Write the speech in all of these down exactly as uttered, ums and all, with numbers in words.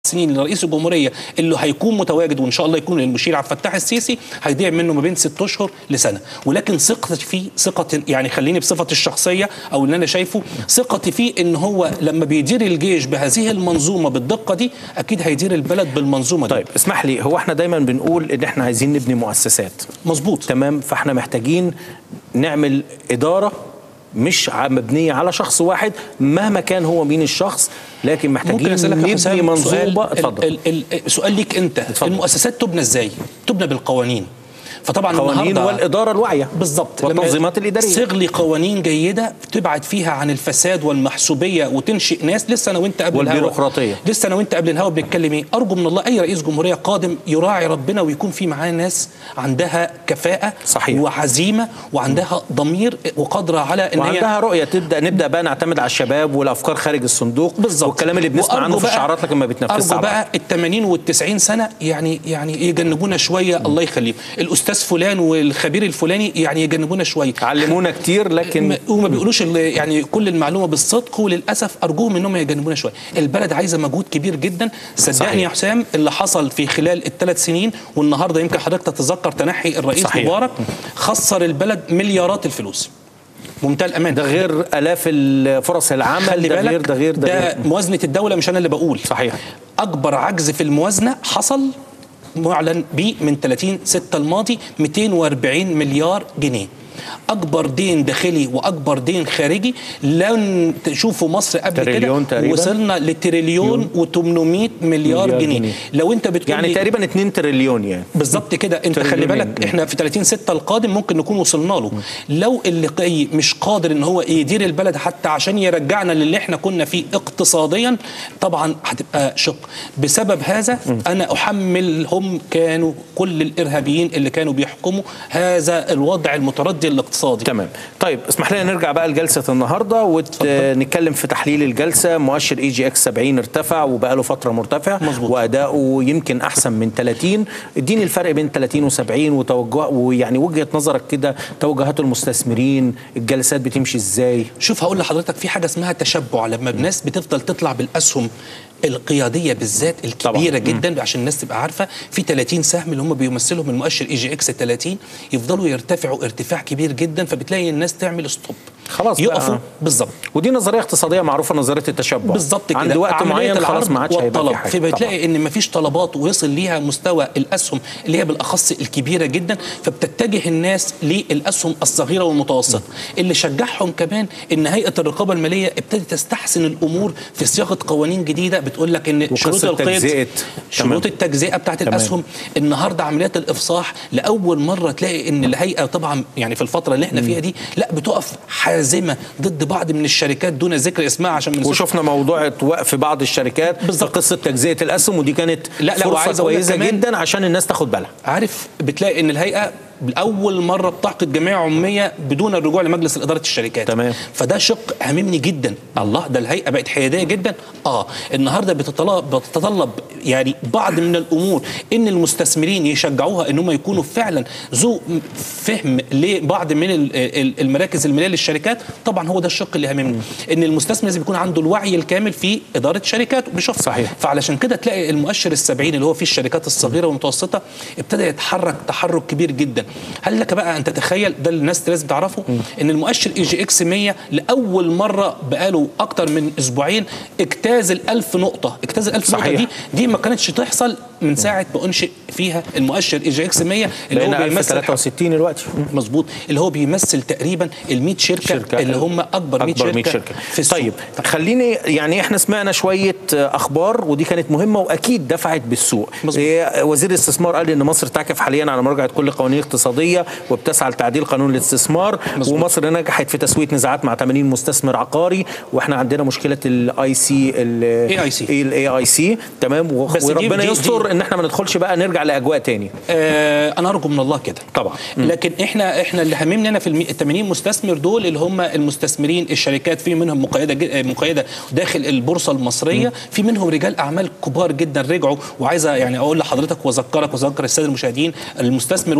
سنين لرئيس الجمهوريه اللي هيكون متواجد وان شاء الله يكون المشير عبد الفتاح السيسي هيضيع منه ما بين ست اشهر لسنه، ولكن ثقتي فيه ثقه يعني خليني بصفتي الشخصيه او اللي انا شايفه ثقتي فيه ان هو لما بيدير الجيش بهذه المنظومه بالدقه دي اكيد هيدير البلد بالمنظومه دي. طيب اسمح لي، هو احنا دايما بنقول ان احنا عايزين نبني مؤسسات. مظبوط تمام، فاحنا محتاجين نعمل اداره مش مبنيه على شخص واحد مهما كان هو مين الشخص، لكن محتاجين نبني منظومه. اتفضل. سؤال ليك انت، اتفضل. المؤسسات تبنى ازاي؟ تبنى بالقوانين. فطبعا القوانين والاداره الواعيه بالظبط، والتنظيمات الاداريه. صغلي قوانين جيده تبعد فيها عن الفساد والمحسوبيه وتنشئ ناس. لسه انا وانت قبل والبيروقراطيه، لسه انا وانت قبل الهوا بنتكلم ايه؟ ارجو من الله اي رئيس جمهوريه قادم يراعي ربنا ويكون في معاه ناس عندها كفاءه صحيح وعزيمه وعندها ضمير وقادره على ان وعندها رؤيه. تبدا نبدا بقى نعتمد على الشباب والافكار خارج الصندوق بالظبط، والكلام اللي بنسمع عنه في الشعارات لكن ما بيتنفذش. ارجو بقى ال ثمانين وال تسعين سنه يعني يعني يجنبونا شويه. الله يخليهم الاستاذ فلان والخبير الفلاني يعني يجنبونا شويه، علمونا كتير لكن وما بيقولوش يعني كل المعلومه بالصدق، وللاسف ارجوهم انهم يجنبونا شويه. البلد عايزه مجهود كبير جدا صدقني يا حسام. اللي حصل في خلال الثلاث سنين والنهارده يمكن حضرتك تتذكر تنحي الرئيس صحيح. مبارك خسر البلد مليارات الفلوس بمنتهى الامان، ده غير الاف الفرص العمل، ده غير ده غير ده, ده موازنه الدوله مش انا اللي بقول. صحيح. اكبر عجز في الموازنه حصل معلن به من ثلاثين ستة الماضي مئتين وأربعين مليار جنيه. اكبر دين داخلي واكبر دين خارجي لن تشوفوا مصر قبل كده، وصلنا لتريليون وثمانمئة مليار جنيه. جنيه لو انت بتقول يعني تقريبا اتنين تريليون يعني بالظبط كده. انت خلي بالك احنا في ثلاثين ستة القادم ممكن نكون وصلنا له. م. لو اللي مش قادر ان هو يدير البلد حتى عشان يرجعنا للي احنا كنا فيه اقتصاديا طبعا هتبقى شق. بسبب هذا م. انا احملهم كانوا كل الارهابيين اللي كانوا بيحكموا هذا الوضع المتردي الاقتصادي. تمام. طيب اسمح لنا نرجع بقى لجلسه النهارده ونتكلم في تحليل الجلسه. مؤشر اي جي اكس سبعين ارتفع وبقى له فتره مرتفع مزبوط. واداؤه يمكن احسن من ثلاثين. اديني الفرق بين ثلاثين وسبعين وتوجه ويعني وجهه نظرك كده، توجهات المستثمرين، الجلسات بتمشي ازاي؟ شوف هقول لحضرتك في حاجه اسمها تشبع. لما الناس بتفضل تطلع بالاسهم القياديه بالذات الكبيره طبعا. جدا عشان الناس تبقى عارفه في ثلاثين سهم اللي هم بيمثلهم المؤشر اي جي اكس ثلاثين يفضلوا يرتفعوا ارتفاع كبير جدا، فبتلاقي الناس تعمل ستوب خلاص يقفوا بالظبط. ودي نظريه اقتصاديه معروفه، نظريه التشبع بالظبط كده. عند وقت معين خلاص ما عادش هيبقى في حاجه، فبتلاقي ان ما فيش طلبات ويصل ليها مستوى الاسهم اللي هي بالاخص الكبيره جدا، فبتتجه الناس للاسهم الصغيره والمتوسطه. اللي شجعهم كمان ان هيئه الرقابه الماليه ابتدت تستحسن الامور في صياغه قوانين جديده بتقول لك ان شروط القيد شروط التجزئه بتاعت الاسهم. النهارده عمليات الافصاح لاول مره تلاقي ان الهيئه طبعا يعني في الفتره اللي احنا فيها دي لا بتقف حازمه ضد بعض من الشركات دون ذكر اسمها عشان من وشفنا موضوع وقف بعض الشركات في قصه تجزئه الاسهم، ودي كانت لا لا فرصه كويسه جدا عشان الناس تاخد بالها. عارف بتلاقي ان الهيئه لأول مرة بتعقد جمعية عمومية بدون الرجوع لمجلس إدارة الشركات. تمام. فده شق هاممني جدا. الله ده الهيئة بقت حيادية جدا. اه النهارده بتتطلب بتتطلب يعني بعض من الأمور إن المستثمرين يشجعوها إن هم يكونوا فعلا ذو فهم لبعض من المراكز المالية للشركات. طبعا هو ده الشق اللي هاممني، إن المستثمر لازم يكون عنده الوعي الكامل في إدارة شركاته بشخص. صحيح. فعلشان كده تلاقي المؤشر السبعين اللي هو فيه الشركات الصغيرة والمتوسطة ابتدى يتحرك تحرك كبير جدا. هل لك بقى ان تتخيل ده اللي الناس لازم تعرفه م. ان المؤشر اي جي اكس مئة لاول مره بقاله اكتر من اسبوعين اجتاز الألف نقطه. اجتاز الألف نقطه دي دي ما كانتش تحصل من ساعه ما انشئ فيها المؤشر اي جي اكس مئة اللي هو بيمثل ثلاثة وستين دلوقتي مظبوط، اللي هو بيمثل تقريبا ال مئة شركه, شركة اللي هم اكبر مئة شركه, شركة في السوق. طيب خليني يعني احنا سمعنا شويه اخبار ودي كانت مهمه واكيد دفعت بالسوق. وزير الاستثمار قال ان مصر تعكف حاليا على مراجعه كل قوانين اقتصاديه وبتسعى لتعديل قانون الاستثمار. مزبوط. ومصر نجحت في تسويه نزاعات مع ثمانين مستثمر عقاري، واحنا عندنا مشكله الاي سي الاي اي سي الاي اي سي تمام. وربنا يستر ان احنا ما ندخلش بقى نرجع لاجواء تاني. آه انا ارجو من الله كده طبعا. لكن احنا احنا اللي هممنا انا في ال ثمانين مستثمر دول اللي هم المستثمرين الشركات، في منهم مقيده مقيده داخل البورصه المصريه، م. في منهم رجال اعمال كبار جدا رجعوا. وعايزه يعني اقول لحضرتك واذكرك واذكر الساده المشاهدين المستثمر واحد منهم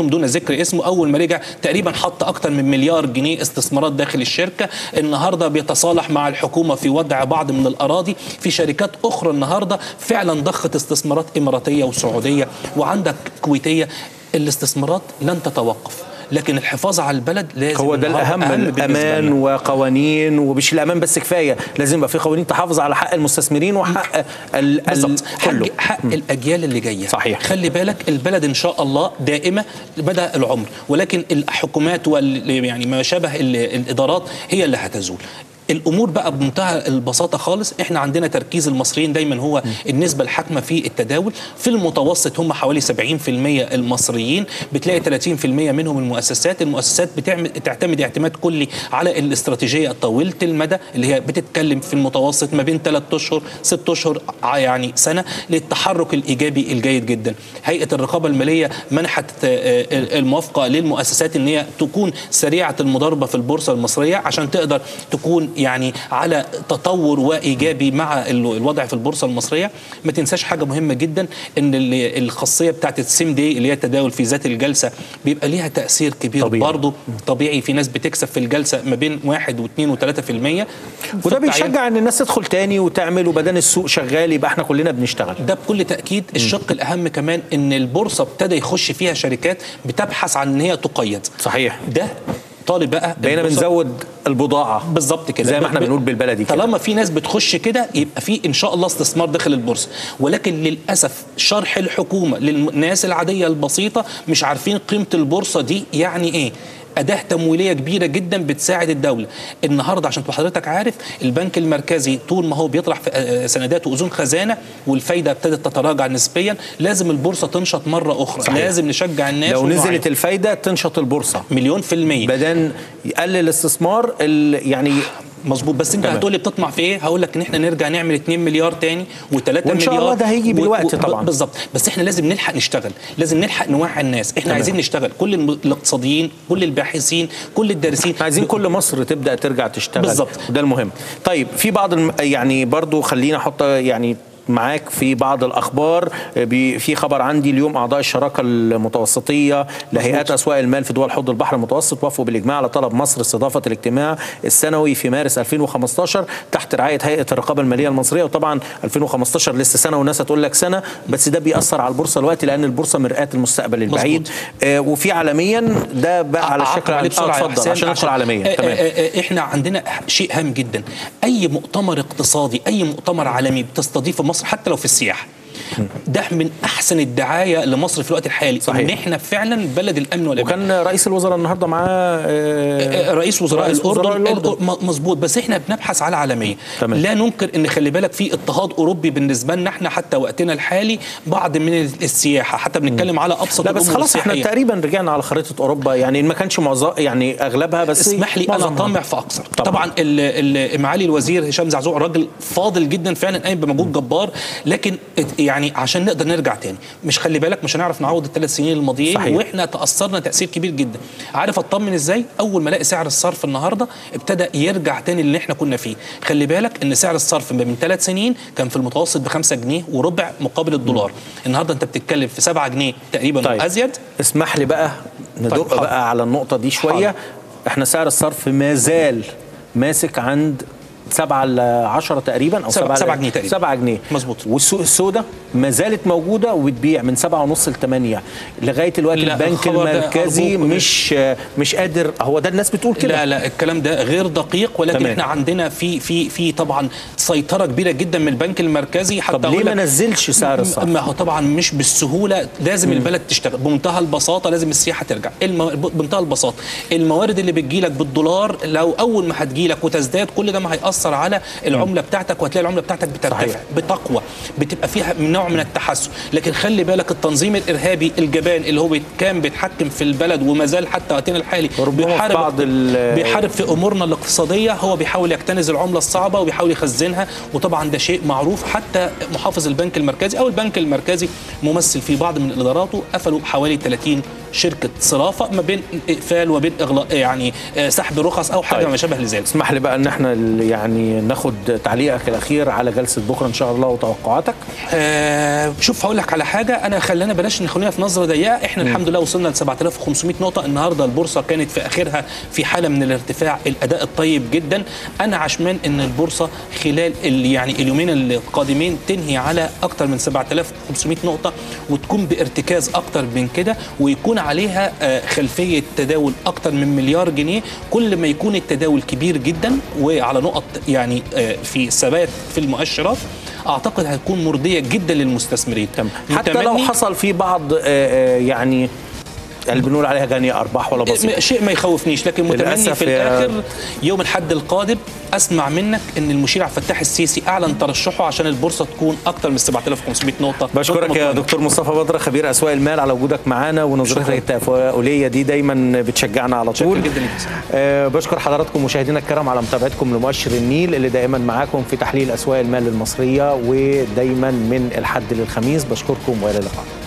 منهم دون ذكر اسمه، اول ما رجع تقريبا حط اكتر من مليار جنيه استثمارات داخل الشركه. النهارده بيتصالح مع الحكومه في وضع بعض من الاراضي في شركات اخرى النهارده فعلا ضخت استثمارات اماراتيه وسعوديه وعندك كويتيه. الاستثمارات لن تتوقف، لكن الحفاظ على البلد لازم. هو ده الاهم، الامان وقوانين، ومش الامان بس كفايه، لازم يبقى في قوانين تحافظ على حق المستثمرين وحق ال بالظبط كله، حق الاجيال اللي جايه. صحيح. خلي بالك البلد ان شاء الله دائمه مدى العمر، ولكن الحكومات وال يعني ما شابه الادارات هي اللي هتزول. الامور بقى بمنتهى البساطه خالص. احنا عندنا تركيز المصريين دايما هو النسبه الحاكمه في التداول. في المتوسط هم حوالي سبعين في المية المصريين، بتلاقي ثلاثين في المية منهم المؤسسات. المؤسسات بتعمل تعتمد اعتماد كلي على الاستراتيجيه الطويله المدى اللي هي بتتكلم في المتوسط ما بين ثلاث اشهر ست اشهر يعني سنه للتحرك الايجابي الجيد جدا. هيئه الرقابه الماليه منحت الموافقه للمؤسسات ان هي تكون سريعه المضاربه في البورصه المصريه عشان تقدر تكون يعني على تطور وايجابي مع الوضع في البورصه المصريه. ما تنساش حاجه مهمه جدا، ان الخاصيه بتاعت السيم دي اللي هي التداول في ذات الجلسه بيبقى ليها تاثير كبير طبيعي. برضه طبيعي في ناس بتكسب في الجلسه ما بين واحد واثنين وثلاثة في المية، وده بيشجع ان الناس تدخل تاني وتعمل، وبدل السوق شغال يبقى احنا كلنا بنشتغل. ده بكل تاكيد. الشق الاهم كمان ان البورصه ابتدى يخش فيها شركات بتبحث عن ان هي تقيد. صحيح. ده طالب بقى بقينا بنزود البضاعه بالظبط كده زي ما احنا بنقول بالبلدي كده. طالما في ناس بتخش كده يبقى في ان شاء الله استثمار داخل البورصه، ولكن للاسف شرح الحكومه للناس العاديه البسيطه مش عارفين قيمه البورصه دي يعني ايه. أداة تمويلية كبيرة جدا بتساعد الدولة. النهاردة عشان تبقى حضرتك عارف البنك المركزي طول ما هو بيطرح في سندات وأذون خزانة والفايدة ابتدت تتراجع نسبيا، لازم البورصة تنشط مرة أخرى. صحيح. لازم نشجع الناس. لو نزلت الفايدة تنشط البورصة مليون في المية، بدل يقلل الاستثمار يعني. مظبوط. بس انت هتقول لي بتطمع في ايه؟ هقول لك ان احنا نرجع نعمل اتنين مليار تاني و3 مليار وان شاء الله ده هيجي بالوقت طبعا. بالظبط. بس احنا لازم نلحق نشتغل، لازم نلحق نوعي الناس. احنا تمام. عايزين نشتغل، كل الاقتصاديين، كل الباحثين، كل الدارسين، عايزين كل مصر تبدا ترجع تشتغل. بالظبط. ده المهم. طيب في بعض الم... يعني برضو خلينا احط يعني معاك في بعض الأخبار. في خبر عندي اليوم، أعضاء الشراكة المتوسطية لهيئات أسواق المال في دول حوض البحر المتوسط وافقوا بالإجماع على طلب مصر استضافة الاجتماع السنوي في مارس ألفين وخمستاشر تحت رعاية هيئة الرقابة المالية المصرية. وطبعا ألفين وخمستاشر لسه سنة والناس هتقول لك سنة، بس ده بيأثر على البورصة الوقت لأن البورصة مرآة المستقبل البعيد. آه وفي عالميا ده بقى على الشكل على اتفضل عشان ندخل عالميا. تمام. احنا عندنا شيء هام جدا، أي مؤتمر اقتصادي، أي مؤتمر عالمي بتستضيفه مصر حتى لو في السياحة، ده من احسن الدعايه لمصر في الوقت الحالي. صحيح. ان احنا فعلا بلد الامن والامان. وكان رئيس الوزراء النهارده معاه رئيس وزراء الاردن. مظبوط. بس احنا بنبحث على عالميه. تمام. لا ننكر ان خلي بالك في اضطهاد اوروبي بالنسبه لنا احنا حتى وقتنا الحالي، بعض من السياحه حتى بنتكلم على ابسط الامور. لا بس خلاص احنا تقريبا رجعنا على خريطه اوروبا، يعني ما كانش معظم يعني اغلبها، بس اسمح لي انا طامع في اكثر. طبعا, طبعا معالي الوزير هشام زعزوع راجل فاضل جدا فعلا، قايم بمجهود جبار، لكن يعني عشان نقدر نرجع تاني مش خلي بالك مش هنعرف نعوض الثلاث سنين الماضيين، واحنا تاثرنا تاثير كبير جدا. عارف اطمن ازاي؟ اول ما الاقي سعر الصرف النهارده ابتدى يرجع تاني اللي احنا كنا فيه. خلي بالك ان سعر الصرف من ثلاث سنين كان في المتوسط بخمسة جنيه وربع مقابل الدولار، النهارده انت بتتكلم في سبعة جنيه تقريبا. طيب. وازيد. اسمح لي بقى ندق طيب. بقى على النقطه دي شويه. حاضر. احنا سعر الصرف ما زال ماسك عند سبعة لعشرة تقريبا او سبعة, سبعة جنيه تقريبا. سبعة جنيه مظبوط. والسوق السوداء ما زالت موجوده وبتبيع من سبعة ونص لثمانية لغايه الوقت. البنك المركزي مش مش قادر، هو ده الناس بتقول كده. لا لا الكلام ده غير دقيق، ولكن تمام. احنا عندنا في في في طبعا سيطره كبيره جدا من البنك المركزي. حتى طب ليه ما نزلش سعر الصرف؟ ما هو طبعا مش بالسهوله، لازم م. البلد تشتغل بمنتهى البساطه، لازم السياحه ترجع المو... بمنتهى البساطه. الموارد اللي بتجيلك بالدولار لو اول ما هتجيلك وتزداد كل ده ما هيأثر على العمله بتاعتك، وهتلاقي العمله بتاعتك بترتفع بتقوى، بتبقى فيها نوع من التحسن. لكن خلي بالك التنظيم الارهابي الجبان اللي هو كان بيتحكم في البلد وما زال حتى وقتنا الحالي بيحارب بعض بيحارب في امورنا الاقتصاديه، هو بيحاول يكتنز العمله الصعبه وبيحاول يخزنها، وطبعا ده شيء معروف. حتى محافظ البنك المركزي او البنك المركزي ممثل في بعض من اداراته قفلوا حوالي ثلاثين شركه صرافه ما بين اقفال وبين اغلاق يعني سحب رخص او حاجه طيب. ما شابه لذلك. اسمح لي بقى ان احنا يعني ناخد تعليقك الاخير على جلسه بكره ان شاء الله وتوقعاتك. آه شوف هقول لك على حاجه، انا خلينا بلاش نخلينا في نظره ضيقه، احنا م. الحمد لله وصلنا ل سبعة آلاف وخمسمائة نقطه النهارده، البورصه كانت في اخرها في حاله من الارتفاع، الاداء الطيب جدا. انا عشمان ان البورصه خلال يعني اليومين القادمين تنهي على اكثر من سبعة آلاف وخمسمائة نقطه وتكون بارتكاز اكتر من كده، ويكون عليها خلفيه تداول اكتر من مليار جنيه. كل ما يكون التداول كبير جدا وعلى نقط يعني في ثبات في المؤشرات اعتقد هتكون مرضيه جدا للمستثمرين. حتى لو حصل في بعض يعني اللي بنقول عليها جنيه ارباح ولا بسيط، شيء ما يخوفنيش، لكن متمني في الاخر يوم الحد القادم اسمع منك ان المشير عبد الفتاح السيسي اعلن ترشحه عشان البورصه تكون اكتر من سبعة آلاف وخمسمائة نقطه. بشكرك يا دكتور مصطفى بدر خبير اسواق المال على وجودك معانا، ونظرتك التفاؤليه دي دايما بتشجعنا على طول. أه بشكر حضراتكم مشاهدينا الكرام على متابعتكم لمؤشر النيل اللي دائما معاكم في تحليل اسواق المال المصريه ودايما من الحد للخميس. بشكركم والى اللقاء.